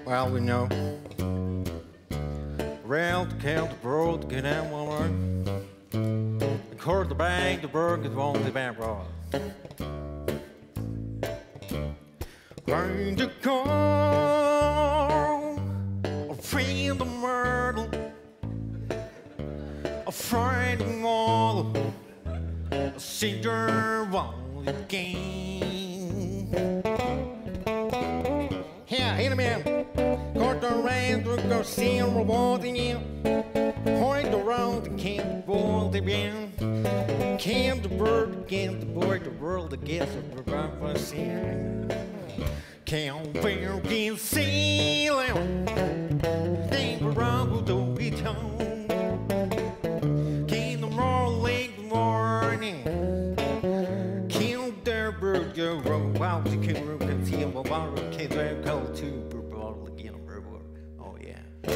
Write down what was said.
Well, we know. Rail to count the broad to get out one run. The cord the bag, the bird is on the back road. Grind the corn, a friend of myrtle, a friend of wall, a cigar wall again. Here, hit him in. Got the rain to go see him rewarding you. Point around the camp, world again. Camp the bird again, the boy, the world again, the run for sin. Can't bear again, sailing. Think around with the beach home. Can't the morning, morning. Can't their bird go roll out the camera, can see him a bar, can't their call to bottle again, oh yeah.